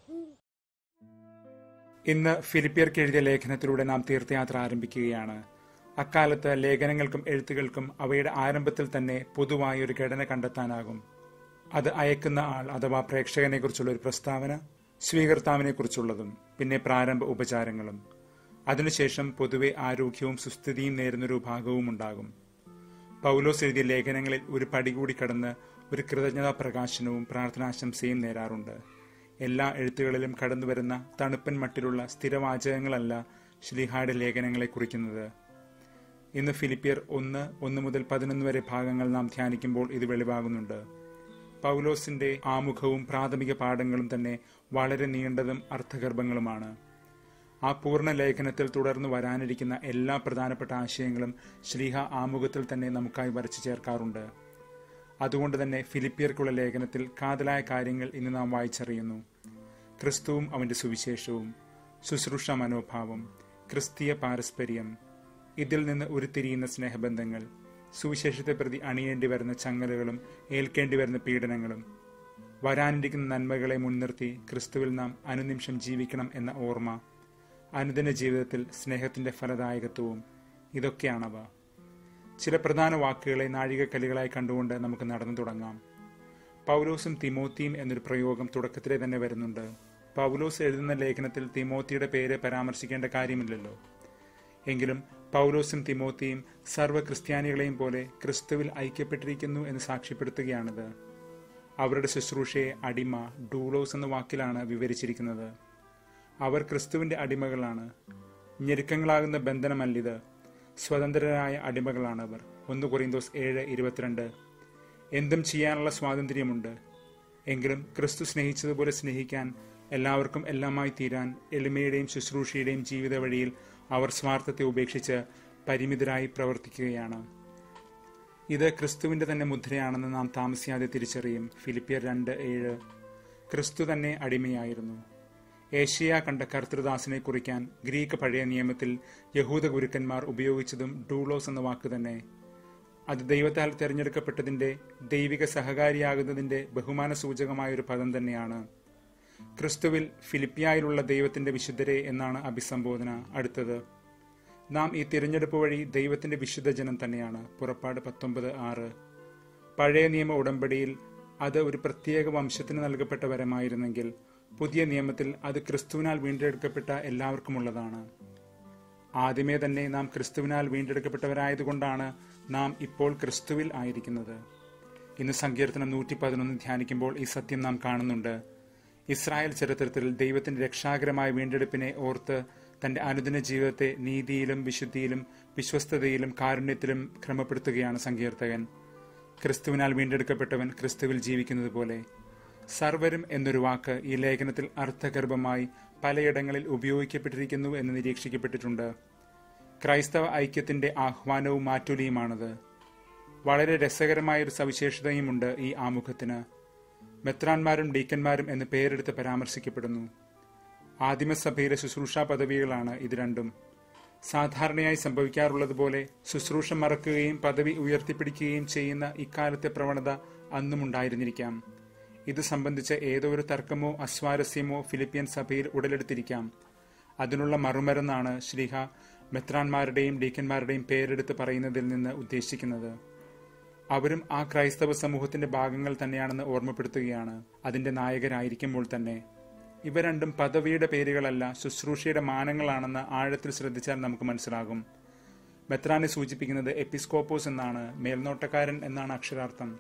ഇന്ന് ഫിലിപ്പിയർക്ക് എഴുതിയ ലേഖനത്തിലൂടെ നാം തീർത്ഥയാത്ര ആരംഭിക്കുകയാണ്. അക്കാലത്ത് ലേഖനങ്ങൾക്കും എഴുത്തുകൾക്കും അവയുടെ ആരംഭത്തിൽ തന്നെ പൊതുവായ ഒരു ഘടന കണ്ടെത്താനാകും. അത് അയക്കുന്ന ആൾ അഥവാ പ്രേക്ഷകനെക്കുറിച്ചുള്ള ഒരു പ്രസ്താവന, സ്വീകർത്താവിനെക്കുറിച്ചുള്ളതും പിന്നെ പ്രാരംഭ ഉപചാരങ്ങളും. അതിനുശേഷം പൊതുവെ ആരോഗ്യവും സുസ്ഥിതിയും നേരുന്നൊരു ഭാഗവും ഉണ്ടാകും. പൗലോസ് എഴുതിയ ലേഖനങ്ങളിൽ ഒരു പടി കൂടി കടന്ന് ഒരു കൃതജ്ഞതാ പ്രകാശനവും പ്രാർത്ഥനാശംസയും നേരാറുണ്ട്. എല്ലാ എഴുത്തുകളിലും കടന്നുവരുന്ന തണുപ്പൻ മട്ടിലുള്ള സ്ഥിരവാചകങ്ങളല്ല ശ്ലീഹായുടെ ലേഖനങ്ങളെ കുറിക്കുന്നത്. ഇന്ന് ഫിലിപ്പിയർ 1 മുതൽ 11 വരെ ഭാഗങ്ങൾ നാം ധ്യാനിക്കുമ്പോൾ ഇത് വെളിവാകുന്നുണ്ട്. പൗലോസിന്റെ ആമുഖവും പ്രാഥമിക പാഠങ്ങളും തന്നെ വളരെ നീണ്ടതും അർത്ഥഗർഭങ്ങളുമാണ്. ആ പൂർണ്ണ ലേഖനത്തിൽ തുടർന്ന് വരാനിരിക്കുന്ന എല്ലാ പ്രധാനപ്പെട്ട ആശയങ്ങളും ശ്ലീഹ ആമുഖത്തിൽ തന്നെ നമുക്കായി വരച്ചു ചേർക്കാറുണ്ട്. അതുകൊണ്ട് തന്നെ ഫിലിപ്പിയർക്കുള്ള ലേഖനത്തിൽ കാതലായ കാര്യങ്ങൾ ഇന്ന് നാം വായിച്ചറിയുന്നു. ക്രിസ്തുവും അവന്റെ സുവിശേഷവും, ശുശ്രൂഷ മനോഭാവം, ക്രിസ്തീയ പാരസ്പര്യം, ഇതിൽ നിന്ന് ഉരുത്തിരിയുന്ന സ്നേഹബന്ധങ്ങൾ, സുവിശേഷത്തെ പ്രതി അണിയേണ്ടി വരുന്ന ചങ്ങലകളും ഏൽക്കേണ്ടി വരുന്ന പീഡനങ്ങളും, വരാനിരിക്കുന്ന നന്മകളെ മുൻനിർത്തി ക്രിസ്തുവിൽ നാം അനുനിമിഷം ജീവിക്കണം എന്ന ഓർമ്മ, അനുദിന ജീവിതത്തിൽ സ്നേഹത്തിന്റെ ഫലദായകത്വവും, ഇതൊക്കെയാണവ. ചില പ്രധാന വാക്കുകളെ നാഴികക്കല്ലുകളായി കണ്ടുകൊണ്ട് നമുക്ക് നടന്നു തുടങ്ങാം. പൗലോസും തിമോത്തിയും എന്നൊരു പ്രയോഗം തുടക്കത്തിലെ തന്നെ വരുന്നുണ്ട്. പൗലോസ് എഴുതുന്ന ലേഖനത്തിൽ തിമോത്തിയുടെ പേര് പരാമർശിക്കേണ്ട കാര്യമില്ലല്ലോ. എങ്കിലും പൗലോസും തിമോത്തിയും സർവ്വ ക്രിസ്ത്യാനികളെയും പോലെ ക്രിസ്തുവിൽ ഐക്യപ്പെട്ടിരിക്കുന്നു എന്ന് സാക്ഷ്യപ്പെടുത്തുകയാണിത്. അവരുടെ ശുശ്രൂഷയെ അടിമ, ഡൂളോസ് എന്ന വാക്കിലാണ് വിവരിച്ചിരിക്കുന്നത്. അവർ ക്രിസ്തുവിന്റെ അടിമകളാണ്. ഞെരുക്കങ്ങളാകുന്ന ബന്ധനമല്ലിത്, സ്വതന്ത്രരായ അടിമകളാണവർ. 1 കൊറിന്തോസ് 7:22. എന്തും ചെയ്യാനുള്ള സ്വാതന്ത്ര്യമുണ്ട്. എങ്കിലും ക്രിസ്തു സ്നേഹിച്ചതുപോലെ സ്നേഹിക്കാൻ, എല്ലാവർക്കും എല്ലാമായി തീരാൻ എളിമയുടെയും ശുശ്രൂഷയുടെയും ജീവിത വഴിയിൽ അവർ സ്വാർത്ഥത്തെ ഉപേക്ഷിച്ച് പരിമിതരായി പ്രവർത്തിക്കുകയാണ്. ഇത് ക്രിസ്തുവിന്റെ തന്നെ മുദ്രയാണെന്ന് നാം താമസിയാതെ തിരിച്ചറിയും. ഫിലിപ്പിയർ 2:7. ക്രിസ്തു തന്നെ അടിമയായിരുന്നു. ഏഷ്യ കണ്ട കർത്തൃദാസിനെ കുറിക്കാൻ ഗ്രീക്ക് പഴയ നിയമത്തിൽ യഹൂദ ഗുരുക്കന്മാർ ഉപയോഗിച്ചതും ഡൂളോസ് എന്ന വാക്ക് തന്നെ. അത് ദൈവത്താൽ തിരഞ്ഞെടുക്കപ്പെട്ടതിന്റെ, ദൈവിക സഹകാരിയാകുന്നതിന്റെ ബഹുമാന സൂചകമായൊരു പദം തന്നെയാണ്. ക്രിസ്തുവിൽ ഫിലിപ്പിയായിലുള്ള ദൈവത്തിന്റെ വിശുദ്ധരെ എന്നാണ് അഭിസംബോധന. അടുത്തത്, നാം ഈ തിരഞ്ഞെടുപ്പ് വഴി ദൈവത്തിന്റെ വിശുദ്ധജനം തന്നെയാണ്. പുറപ്പാട് 19:6. പഴയ നിയമ ഉടമ്പടിയിൽ അത് ഒരു പ്രത്യേക വംശത്തിന് നൽകപ്പെട്ട വരമായിരുന്നെങ്കിൽ പുതിയ നിയമത്തിൽ അത് ക്രിസ്തുവിനാൽ വീണ്ടെടുക്കപ്പെട്ട എല്ലാവർക്കുമുള്ളതാണ്. ആദ്യമേ തന്നെ നാം ക്രിസ്തുവിനാൽ വീണ്ടെടുക്കപ്പെട്ടവരായതുകൊണ്ടാണ് നാം ഇപ്പോൾ ക്രിസ്തുവിൽ ആയിരിക്കുന്നത്. ഇന്ന് സങ്കീർത്തനം 111 ധ്യാനിക്കുമ്പോൾ ഈ സത്യം നാം കാണുന്നുണ്ട്. ഇസ്രായേൽ ചരിത്രത്തിൽ ദൈവത്തിന്റെ രക്ഷാകരമായ വീണ്ടെടുപ്പിനെ ഓർത്ത് തന്റെ അനുദിന ജീവിതത്തെ നീതിയിലും വിശുദ്ധിയിലും വിശ്വസ്തതയിലും കാരുണ്യത്തിലും ക്രമപ്പെടുത്തുകയാണ് സങ്കീർത്തകൻ. ക്രിസ്തുവിനാൽ വീണ്ടെടുക്കപ്പെട്ടവൻ ക്രിസ്തുവിൽ ജീവിക്കുന്നത് പോലെ. സർവരും എന്നൊരു വാക്ക് ഈ ലേഖനത്തിൽ അർത്ഥഗർഭമായി പലയിടങ്ങളിൽ ഉപയോഗിക്കപ്പെട്ടിരിക്കുന്നു എന്ന് നിരീക്ഷിക്കപ്പെട്ടിട്ടുണ്ട്. ക്രൈസ്തവ ഐക്യത്തിന്റെ ആഹ്വാനവും മാറ്റൊലിയുമാണത്. വളരെ രസകരമായൊരു സവിശേഷതയുമുണ്ട് ഈ ആമുഖത്തിന്. മെത്രാന്മാരും ഡീക്കന്മാരും എന്ന് പേരെടുത്ത് പരാമർശിക്കപ്പെടുന്നു. ആദിമസഭയിലെ ശുശ്രൂഷാ പദവികളാണ് ഇത് രണ്ടും. സാധാരണയായി സംഭവിക്കാറുള്ളതുപോലെ ശുശ്രൂഷ മറക്കുകയും പദവി ഉയർത്തിപ്പിടിക്കുകയും ചെയ്യുന്ന ഇക്കാലത്തെ പ്രവണത അന്നും ഉണ്ടായിരുന്നിരിക്കാം. ഇത് സംബന്ധിച്ച ഏതോ ഒരു തർക്കമോ അസ്വാരസ്യമോ ഫിലിപ്പിയൻ സഭയിൽ ഉടലെടുത്തിരിക്കാം. അതിനുള്ള മറുമരുന്നാണ് ശ്ലീഹ മെത്രാന്മാരുടെയും ഡീക്കന്മാരുടെയും പേരെടുത്ത് പറയുന്നതിൽ നിന്ന് ഉദ്ദേശിക്കുന്നത്. അവരും ആ ക്രൈസ്തവ സമൂഹത്തിന്റെ ഭാഗങ്ങൾ തന്നെയാണെന്ന് ഓർമ്മപ്പെടുത്തുകയാണ്, അതിന്റെ നായകരായിരിക്കുമ്പോൾ തന്നെ. ഇവ രണ്ടും പദവിയുടെ പേരുകളല്ല, ശുശ്രൂഷയുടെ മാനങ്ങളാണെന്ന് ആഴത്തിൽ ശ്രദ്ധിച്ചാൽ നമുക്ക് മനസ്സിലാകും. മെത്രാനെ സൂചിപ്പിക്കുന്നത് എപ്പിസ്കോപ്പോസ് എന്നാണ്, മേൽനോട്ടക്കാരൻ എന്നാണ് അക്ഷരാർത്ഥം.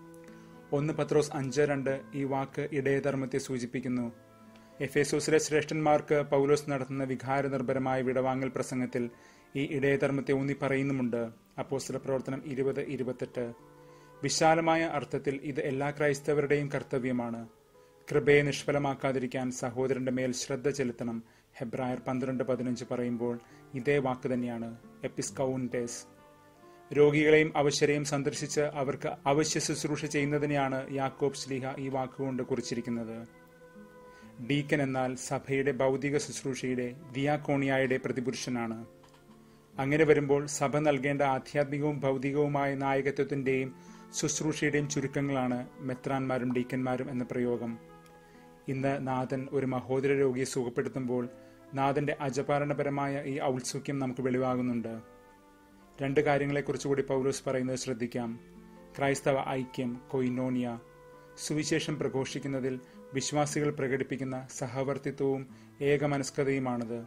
1 പത്രോസ് 5:2 ഈ വാക്ക് ഇടയധർമ്മത്തെ സൂചിപ്പിക്കുന്നു. എഫേസോസിലെ ശ്രേഷ്ഠന്മാർക്ക് പൗലോസ് നടത്തുന്ന വികാരനിർഭരമായ വിടവാങ്ങൽ പ്രസംഗത്തിൽ ഈ ഇടയധർമ്മത്തെ ഊന്നി പറയുന്നുമുണ്ട്. അപ്പോസ്തല പ്രവർത്തനം 20:28. വിശാലമായ അർത്ഥത്തിൽ ഇത് എല്ലാ ക്രൈസ്തവരുടെയും കർത്തവ്യമാണ്. കൃപയെ നിഷ്ഫലമാക്കാതിരിക്കാൻ സഹോദരന്റെ മേൽ ശ്രദ്ധ ചെലുത്തണം. ഹെബ്രായർ 12:15 പറയുമ്പോൾ ഇതേ വാക്ക് തന്നെയാണ്, എപ്പിസ്കൗൻറ്റേസ്. രോഗികളെയും അവശരെയും സന്ദർശിച്ച് അവർക്ക് അവശ്യ ശുശ്രൂഷ ചെയ്യുന്നതിനെയാണ് യാക്കോബ് ശ്ലീഹ ഈ വാക്കുകൊണ്ട് കുറിച്ചിരിക്കുന്നത്. ഡീക്കൻ എന്നാൽ സഭയുടെ ഭൗതിക ശുശ്രൂഷയുടെ, ദിയാക്കോണിയായുടെ പ്രതിപുരുഷനാണ്. അങ്ങനെ വരുമ്പോൾ സഭ നൽകേണ്ട ആധ്യാത്മികവും ഭൗതികവുമായ നായകത്വത്തിന്റെയും ശുശ്രൂഷയുടെയും ചുരുക്കങ്ങളാണ് മെത്രാന്മാരും ഡീക്കന്മാരും എന്ന പ്രയോഗം. ഇന്ന് നാഥൻ ഒരു മഹോദര രോഗിയെ സുഖപ്പെടുത്തുമ്പോൾ നാഥന്റെ അജപാലനപരമായ ഈ ഔത്സുക്യം നമുക്ക് വെളിവാകുന്നുണ്ട്. രണ്ട് കാര്യങ്ങളെക്കുറിച്ചുകൂടി പൗലോസ് പറയുന്നത് ശ്രദ്ധിക്കാം. ക്രൈസ്തവ ഐക്യം, കൊയിനോനിയ, സുവിശേഷം പ്രഘോഷിക്കുന്നതിൽ വിശ്വാസികൾ പ്രകടിപ്പിക്കുന്ന സഹവർത്തിത്വവും ഏകമനസ്കതയുമാണത്.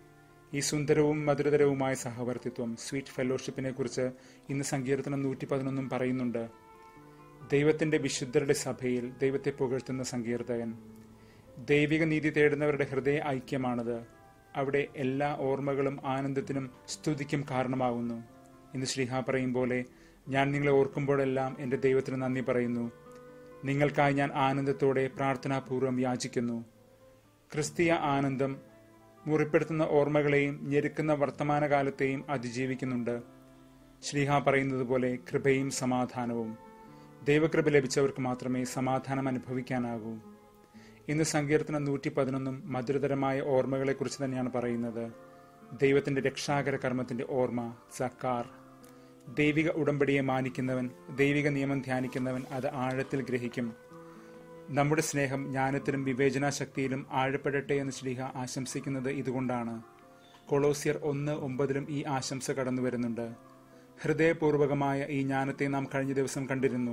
ഈ സുന്ദരവും മധുരതരവുമായ സഹവർത്തിത്വം, സ്വീറ്റ് ഫെലോഷിപ്പിനെ കുറിച്ച് ഇന്ന് സങ്കീർത്തനം 111 പറയുന്നുണ്ട്. ദൈവത്തിന്റെ വിശുദ്ധരുടെ സഭയിൽ ദൈവത്തെ പുകഴ്ത്തുന്ന സങ്കീർത്തകൻ. ദൈവിക നീതി തേടുന്നവരുടെ ഹൃദയ ഐക്യമാണത്. അവിടെ എല്ലാ ഓർമ്മകളും ആനന്ദത്തിനും സ്തുതിക്കും കാരണമാകുന്നു. ഇന്ന് ശ്രീഹ പറയും പോലെ, ഞാൻ നിങ്ങളെ ഓർക്കുമ്പോഴെല്ലാം എൻ്റെ ദൈവത്തിന് നന്ദി പറയുന്നു. നിങ്ങൾക്കായി ഞാൻ ആനന്ദത്തോടെ പ്രാർത്ഥനാപൂർവ്വം യാചിക്കുന്നു. ക്രിസ്തീയ ആനന്ദം മുറിപ്പെടുത്തുന്ന ഓർമ്മകളെയും ഞെരുക്കുന്ന വർത്തമാനകാലത്തെയും അതിജീവിക്കുന്നുണ്ട്. ശ്രീഹ പറയുന്നത് പോലെ കൃപയും സമാധാനവും. ദൈവകൃപ ലഭിച്ചവർക്ക് മാത്രമേ സമാധാനം അനുഭവിക്കാനാകൂ. ഇന്ന് സങ്കീർത്തനം 111 മധുരതരമായ ഓർമ്മകളെക്കുറിച്ച് തന്നെയാണ് പറയുന്നത്. ദൈവത്തിന്റെ രക്ഷാകര കർമ്മത്തിന്റെ ഓർമ്മ, സക്കാർ. ദൈവിക ഉടമ്പടിയെ മാനിക്കുന്നവൻ, ദൈവിക നിയമം ധ്യാനിക്കുന്നവൻ അത് ആഴത്തിൽ ഗ്രഹിക്കും. നമ്മുടെ സ്നേഹം ജ്ഞാനത്തിലും വിവേചനാശക്തിയിലും ആഴപ്പെടട്ടെ എന്ന് ശ്ലീഹ ആശംസിക്കുന്നത് ഇതുകൊണ്ടാണ്. കൊളോസ്യർ 1:9 ഈ ആശംസ കടന്നു വരുന്നുണ്ട്. ഹൃദയപൂർവകമായ ഈ ജ്ഞാനത്തെ നാം കഴിഞ്ഞ ദിവസം കണ്ടിരുന്നു.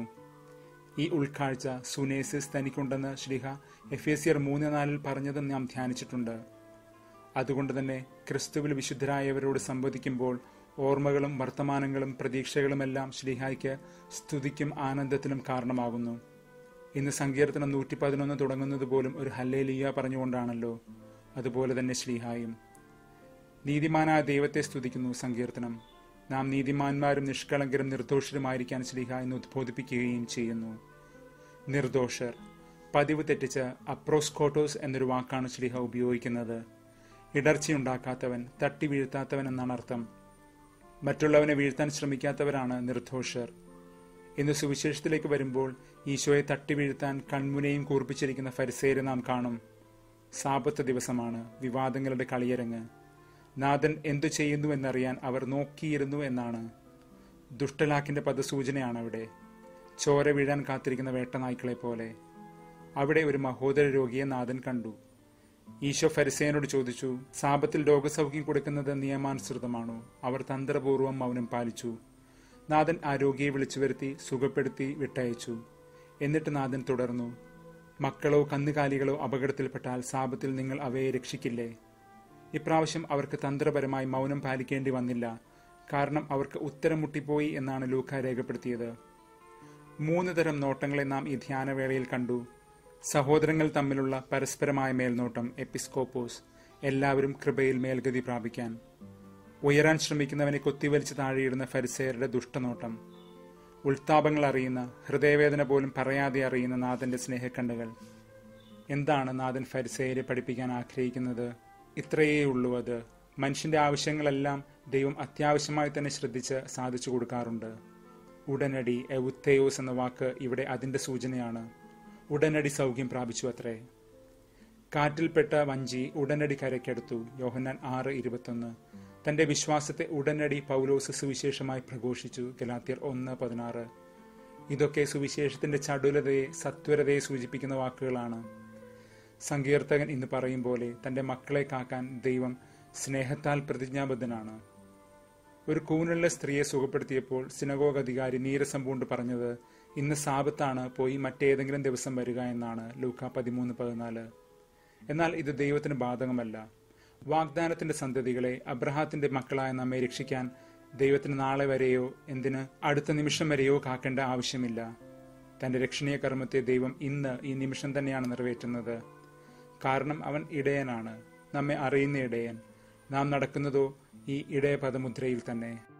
ഈ ഉൾക്കാഴ്ച സുനേസിസ് തനിക്കുണ്ടെന്ന് ശ്ലീഹ എഫേസ്യർ 3:4 പറഞ്ഞതും നാം ധ്യാനിച്ചിട്ടുണ്ട്. അതുകൊണ്ട് തന്നെ ക്രിസ്തുവിൽ വിശുദ്ധരായവരോട് സംവദിക്കുമ്പോൾ ഓർമ്മകളും വർത്തമാനങ്ങളും പ്രതീക്ഷകളുമെല്ലാം ശ്ലീഹായ്ക്ക് സ്തുതിക്കും ആനന്ദത്തിനും കാരണമാകുന്നു. ഇന്ന് സങ്കീർത്തനം 111 തുടങ്ങുന്നത് പോലും ഒരു ഹല്ലേലൂയ പറഞ്ഞുകൊണ്ടാണല്ലോ. അതുപോലെ തന്നെ ശ്ലീഹായും നീതിമാനായ ദൈവത്തെ സ്തുതിക്കുന്നു സങ്കീർത്തനം. നാം നീതിമാന്മാരും നിഷ്കളങ്കരും നിർദോഷരുമായിരിക്കാൻ ശ്ലീഹ എന്ന് ഉദ്ബോധിപ്പിക്കുകയും ചെയ്യുന്നു. നിർദോഷർ, പതിവ് തെറ്റിച്ച് അപ്രോസ്കോട്ടോസ് എന്നൊരു വാക്കാണ് ശ്ലീഹ ഉപയോഗിക്കുന്നത്. ഇടർച്ചയുണ്ടാക്കാത്തവൻ, തട്ടി വീഴ്ത്താത്തവൻ എന്നാണ് അർത്ഥം. മറ്റുള്ളവനെ വീഴ്ത്താൻ ശ്രമിക്കാത്തവരാണ് നിർദോഷർ. ഇന്ന് സുവിശേഷത്തിലേക്ക് വരുമ്പോൾ ഈശോയെ തട്ടി വീഴ്ത്താൻ കൺമുനയും കൂർപ്പിച്ചിരിക്കുന്ന ഫരിസേയരെ നാം കാണും. സാബത്ത് ദിവസമാണ്, വിവാദങ്ങളുടെ കളിയരങ്ങ്. നാഥൻ എന്തു ചെയ്യുന്നു എന്നറിയാൻ അവർ നോക്കിയിരുന്നു എന്നാണ്. ദുഷ്ടലാക്കിന്റെ പദസൂചനയാണ് അവിടെ. ചോര വീഴാൻ കാത്തിരിക്കുന്ന വേട്ടനായ്ക്കളെ പോലെ. അവിടെ ഒരു മഹോദര രോഗിയെ നാഥൻ കണ്ടു. ഈശോ ഫരിസേയനോട് ചോദിച്ചു, സാബത്തിൽ രോഗസൗഖ്യം കൊടുക്കുന്നത് നിയമാനുസൃതമാണോ? അവർ തന്ത്രപൂർവ്വം മൗനം പാലിച്ചു. നാഥൻ ആ രോഗിയെ വിളിച്ചു വരുത്തി സുഖപ്പെടുത്തി വിട്ടയച്ചു. എന്നിട്ട് നാഥൻ തുടർന്നു, മക്കളോ കന്നുകാലികളോ അപകടത്തിൽപ്പെട്ടാൽ സാബത്തിൽ നിങ്ങൾ അവയെ രക്ഷിക്കില്ലേ? ഇപ്രാവശ്യം അവർക്ക് തന്ത്രപരമായി മൗനം പാലിക്കേണ്ടി വന്നില്ല. കാരണം അവർക്ക് ഉത്തരം മുട്ടിപ്പോയി എന്നാണ് ലൂക്ക രേഖപ്പെടുത്തിയത്. 3 തരം നോട്ടങ്ങളെ നാം ഈ ധ്യാനവേളയിൽ കണ്ടു. സഹോദരങ്ങൾ തമ്മിലുള്ള പരസ്പരമായ മേൽനോട്ടം, എപ്പിസ്കോപ്പോസ്. എല്ലാവരും കൃപയിൽ മേൽഗതി പ്രാപിക്കാൻ. ഉയരാൻ ശ്രമിക്കുന്നവനെ കൊത്തിവലിച്ച് താഴെയിടുന്ന ഫരിസേയരുടെ ദുഷ്ടനോട്ടം. ഉൾത്താപങ്ങൾ അറിയുന്ന, ഹൃദയവേദന പോലും പറയാതെ അറിയുന്ന നാഥന്റെ സ്നേഹക്കണ്ണുകൾ. എന്താണ് നാഥൻ ഫരിസേയരെ പഠിപ്പിക്കാൻ ആഗ്രഹിക്കുന്നത്? ഇത്രയേ ഉള്ളൂ അത്. മനുഷ്യന്റെ ആവശ്യങ്ങളെല്ലാം ദൈവം അത്യാവശ്യമായി തന്നെ ശ്രദ്ധിച്ച് സാധിച്ചു കൊടുക്കാറുണ്ട്. ഉടനടി, എവുത്തേയോസ് എന്ന വാക്ക് ഇവിടെ അതിന്റെ സൂചനയാണ്. ഉടനടി സൗഖ്യം പ്രാപിച്ചു അത്രേ. കാറ്റിൽപ്പെട്ട വഞ്ചി ഉടനടി കരയ്ക്കടുത്തു. യോഹന്നാൻ 6:21. തന്റെ വിശ്വാസത്തെ ഉടനടി പൗലോസ് സുവിശേഷമായി പ്രഘോഷിച്ചു. ഗലാത്യർ 1:16. ഇതൊക്കെ സുവിശേഷത്തിന്റെ ചടുലതയെ, സത്വരതയെ സൂചിപ്പിക്കുന്ന വാക്കുകളാണ്. സങ്കീർത്തകൻ ഇന്ന് പറയും പോലെ തന്റെ മക്കളെ കാക്കാൻ ദൈവം സ്നേഹത്താൽ പ്രതിജ്ഞാബദ്ധനാണ്. ഒരു കൂനുള്ള സ്ത്രീയെ സുഖപ്പെടുത്തിയപ്പോൾ സിനഗോഗ് അധികാരി നീരസം പൂണ്ട് പറഞ്ഞത്, ഇന്ന് സാബത്താണ്, പോയി മറ്റേതെങ്കിലും ദിവസം വരിക എന്നാണ്. ലൂക്ക 13:14. എന്നാൽ ഇത് ദൈവത്തിന് ബാധകമല്ല. വാഗ്ദാനത്തിന്റെ സന്തതികളെ, അബ്രഹാത്തിന്റെ മക്കളായ നമ്മെ രക്ഷിക്കാൻ ദൈവത്തിന് നാളെ വരെയോ, എന്തിന് അടുത്ത നിമിഷം വരെയോ കാക്കേണ്ട ആവശ്യമില്ല. തന്റെ രക്ഷണീയ കർമ്മത്തെ ദൈവം ഇന്ന് ഈ നിമിഷം തന്നെയാണ് നിറവേറ്റുന്നത്. കാരണം അവൻ ഇടയനാണ്, നമ്മെ അറിയുന്ന ഇടയൻ. നാം നടക്കുന്നതോ ഈ ഇടയ പദമുദ്രയിൽ തന്നെ.